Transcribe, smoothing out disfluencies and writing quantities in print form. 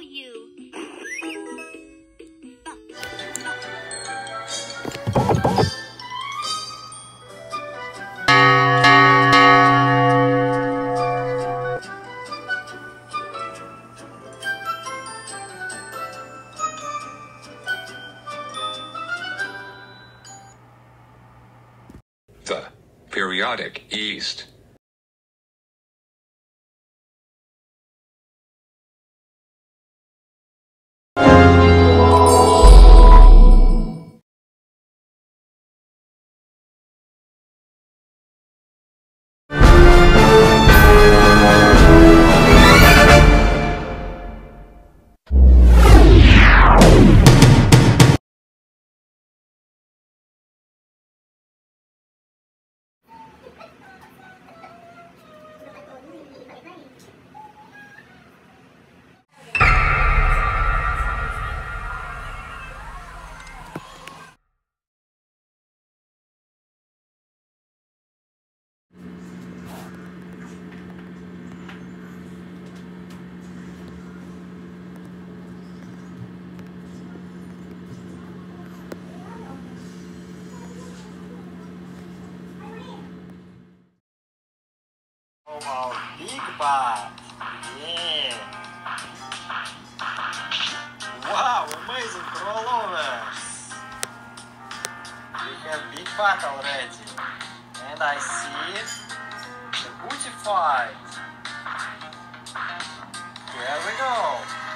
you. The periodic yeast. Our big bag. Yeah. Wow, amazing rollovers. We have big bag already. And I see the booty fight. Here we go.